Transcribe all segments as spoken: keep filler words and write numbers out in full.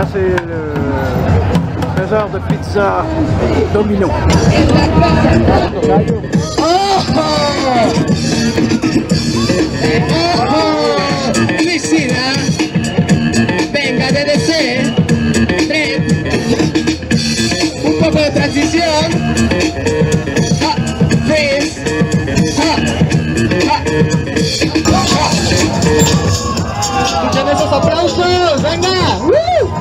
c'est le trésor de pizza Domino. ¡Ojo! ¡Ojo! Publicidad. Venga D D C. Tres. Un poco de transición. Ha. Freeze. Ha. Ha. Ha. Escuchen esos aplausos. Venga. ¡Woo!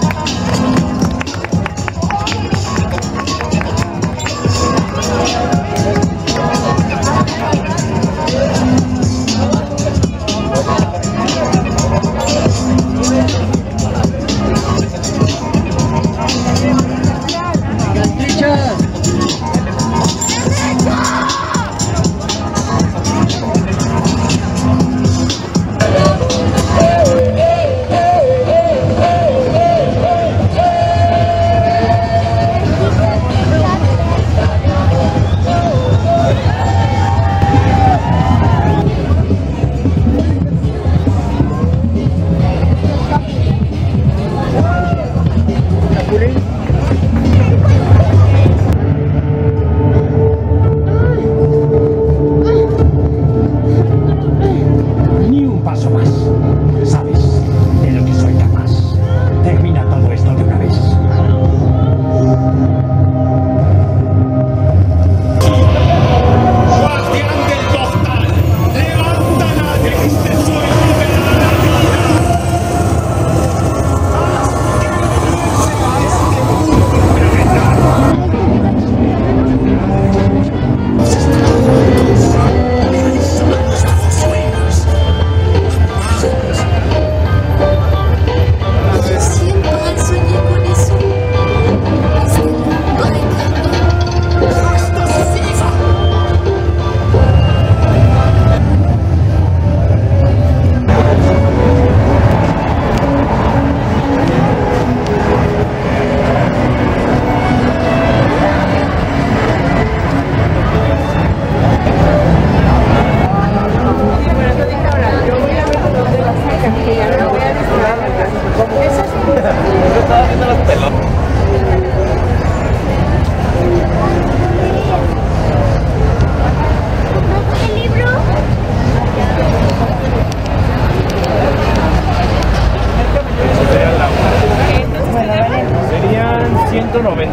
ciento noventa.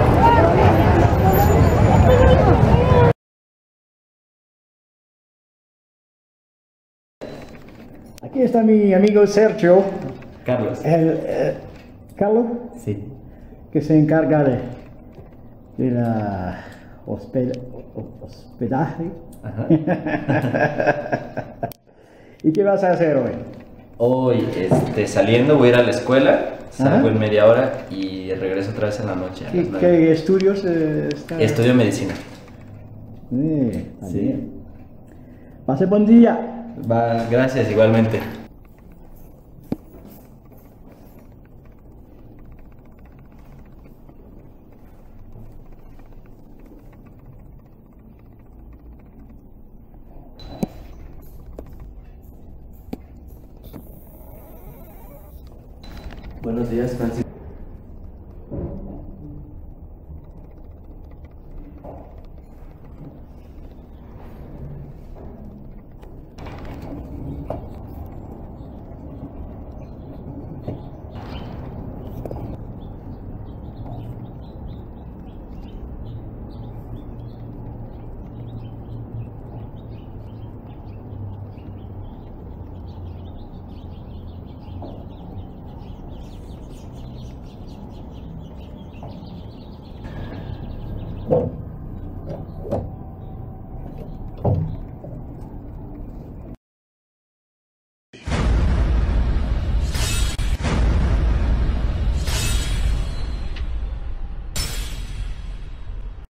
Aquí está mi amigo Sergio. Carlos. El, eh, Carlos, Sí. que se encarga de, de la hosped, hospedaje. Ajá. ¿Y qué vas a hacer hoy? Hoy, este, saliendo, voy a ir a la escuela, salgo Ajá. en media hora y regreso otra vez en la noche. a ¿Qué, las nueve. qué estudios eh, está? Estudio medicina. Eh, está Sí. bien. Pase buen día. Va, gracias, igualmente. Buenos días, Francis.